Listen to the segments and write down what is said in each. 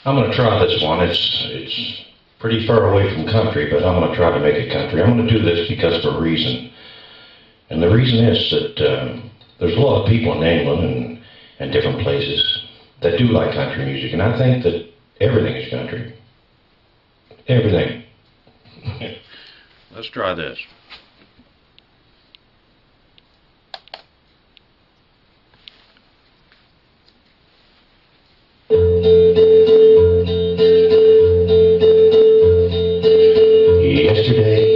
I'm going to try this one. It's pretty far away from country, but I'm going to try to make it country. I'm going to do this because of a reason. And the reason is that there's a lot of people in England and different places that do like country music. And I think that everything is country. Everything. Let's try this. Yesterday,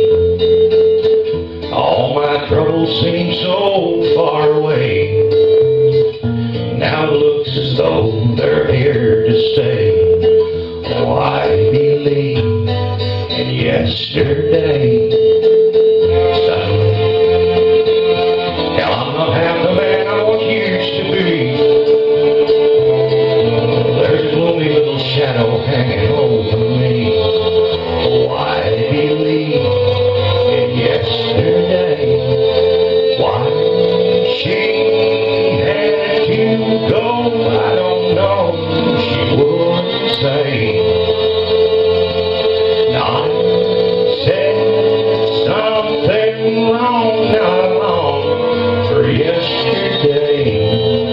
all my troubles seem so far away. Now it looks as though they're here to stay. Oh, I believe in yesterday. Suddenly, hell, I'm not half the man I once used to be. There's a gloomy little shadow hanging over me. Oh, I believe in yesterday. Why she had to go, I don't know. She wouldn't say. Now I said something wrong, now I'm on for yesterday.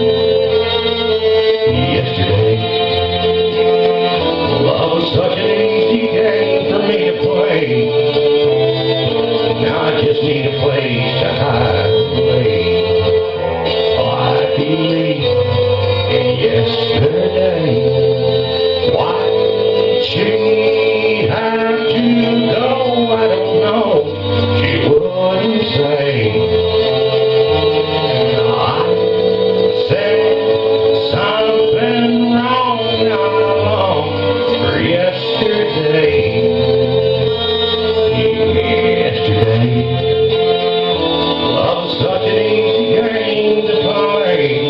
Love was such an easy game for me to play. Now I just need a place to hide away. Oh, I believe in yesterday. Why did she have to go? I don't know. She wouldn't say. I said something wrong, now I'm on for yesterday. Love is such an easy game to play.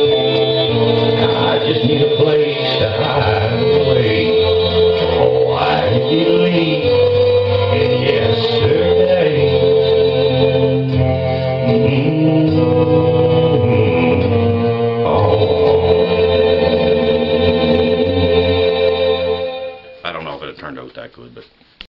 I just need a place to hide away. Oh, I believe in yesterday.